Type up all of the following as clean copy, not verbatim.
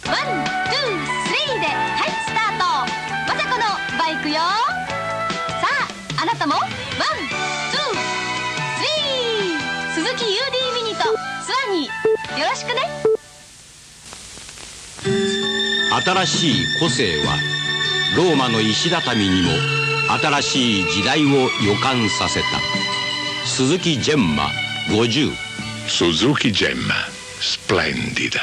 ワン、ツー、スリーではいスタート。まさこのバイクよ。さああなたもワン、ツー、スリー。鈴木 UD ミニとスワニーよろしくね。 新しい個性はローマの石畳にも新しい時代を予感させた。鈴木ジェンマ50。 Suzuki Gemma Splendida。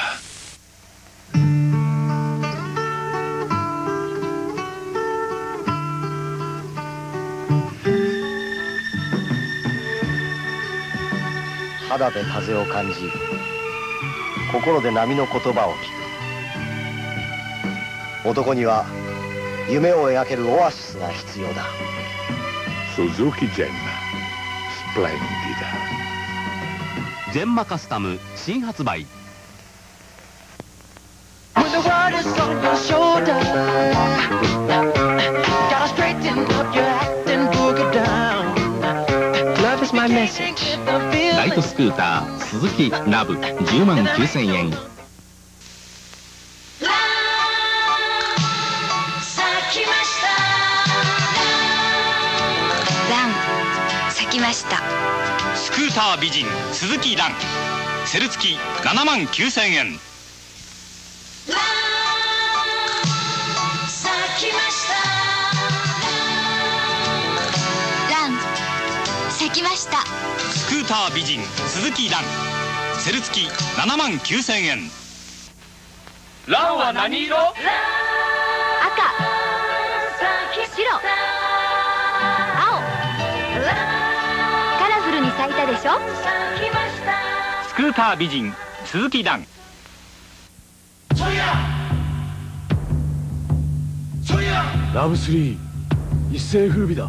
肌で風を感じ、心で波の言葉を聞く。男には夢を描けるオアシスが必要だ。 Suzuki Gemma Splendida。 ジェンマカスタム新発売。ライトスクーター鈴木ラブ10万9000円。 咲きました。 スクーター美人鈴木蘭セル付き7万9000円。 ラン咲きました。 スクーター美人鈴木蘭セル付き7万9000円。蘭は何色？ 赤、白、青、カラフルに咲いたでしょ。 スクーター美人鈴木蘭。 ラブ3一世風靡だ。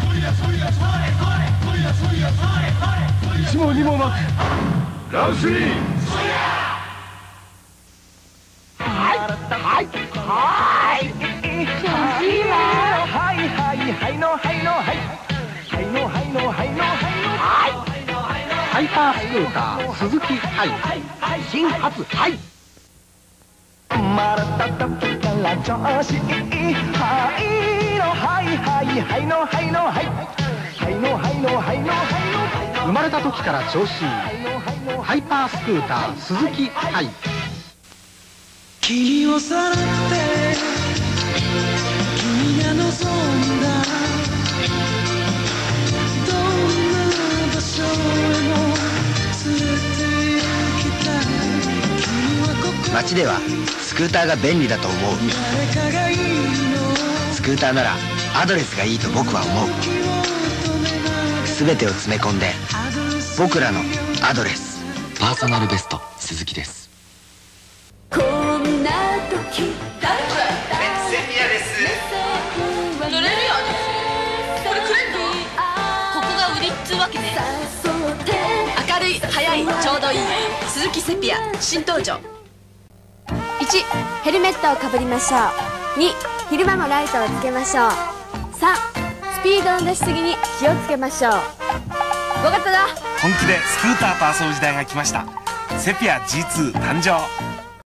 一も二も巻くラブ3。 ハイパースクーター鈴木ハイ新発ハイ。生まれた時から調子いいハイパースクーター鈴木ハイ。 君をさらって君が望んだどんな場所へも連れて行きたい。君はここ街ではスクーターが便利だと思う。 誰かがいいの。 スクーターならアドレスがいいと僕は思う。全てを詰め込んで僕らのアドレス。 パーソナルベスト鈴木です。 こんな時セピアです。 乗れるよね。これくれんの？ここが売りっつうわけね。明るい、早い、ちょうどいい鈴木セピア新登場。 1、ヘルメットをかぶりましょう。2、昼間もライトをつけましょう。3、スピードの出しすぎに気をつけましょう。5月だ。 本気でスクーターと遊ぶ時代が来ました。セピア G2 誕生。